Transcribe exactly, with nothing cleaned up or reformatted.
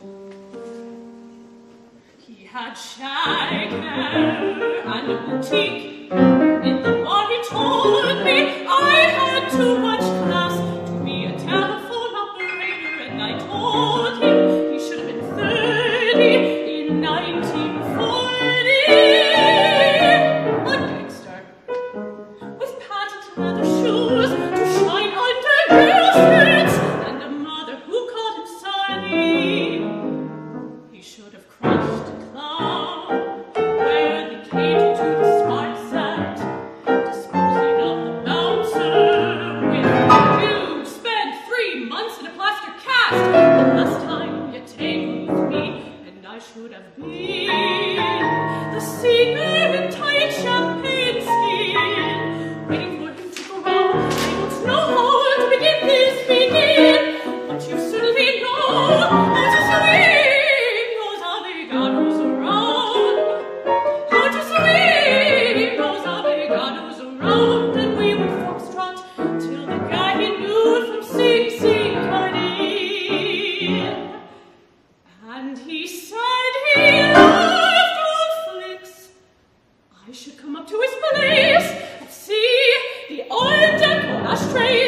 He had shag hair and a boutique. In the bar he told me I had too much class to be a telephone operator, and I told him he should have been thirty in nineteen forty. A gangster with patent leather shoes to shine under girl shirts, and a mother who called him Sonny. He should have crushed a clown, wear the cage to the smart set, disposing of the bouncer with you spent three months in a plaster cast the last time you tangled with me, and I should have been the singer in tight champagne skin, waiting for him to go round. I don't know how to begin this begin, but you certainly know how to swing those obbligatos around, how to swing those obbligatos around, and we would foxtrot till the guy he knew from Sing Sing Cardi. And he said he loved old flicks. I should come up to his place and see the old deco ashtray